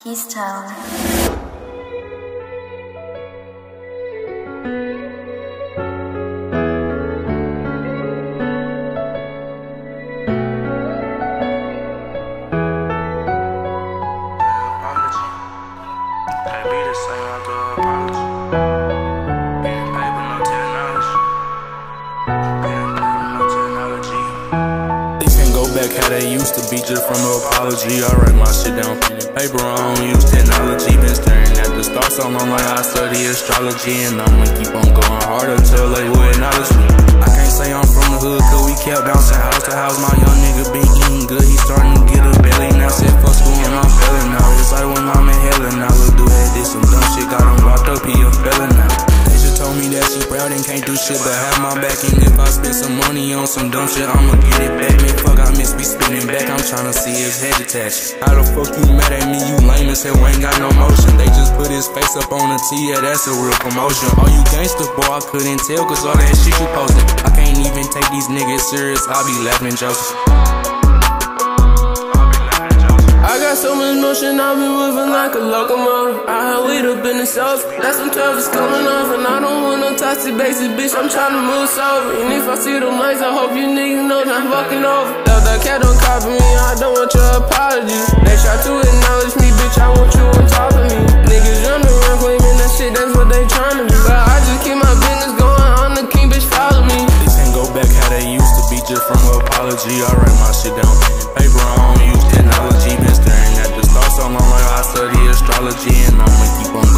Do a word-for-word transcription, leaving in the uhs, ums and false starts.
East Town. How they used to be just from an apology. I write my shit down pen and paper, I don't use technology. Been staring at the stars so long like I study astrology. And I'ma keep on going harder till they would acknowledge me. I can't say I'm from the hood cause we kept bouncing house to house. My young nigga been eating good, he starting to get a belly. Now said fuck school and I'm failing now. It's like when I'm in hell and now little dude had did some dumb shit, got him locked up, he a felon now. Told me that she proud and can't do shit but have my back. And if I spend some money on some dumb shit, I'ma get it back. Man, fuck, I miss be spinning back. I'm tryna see his head attached. How the fuck you mad at me? You lame as hell, ain't got no motion. They just put his face up on the T, yeah, that's a real promotion. All you gangsters, boy, I couldn't tell cause all that shit you posted. I can't even take these niggas serious, I be laughing jokes. I got so much motion, I've been moving like a locomotive. I had weed up in the south, that's some tough is coming off. And I don't want no toxic basic bitch, I'm tryna move sober. And if I see them lights, I hope you niggas know not fucking over. Love that cat don't copy me, I don't want your apologies. They try to acknowledge me, bitch, I want you on top of me. Niggas run around claiming that shit, that's what they tryna do. But I just keep my business going, I'm the king, bitch, follow me. They can't go back how they used to be just from an apology. I write my shit down pen and paper, I don't use technology. Been staring at the stars so long like I study astrology. And I'ma keep on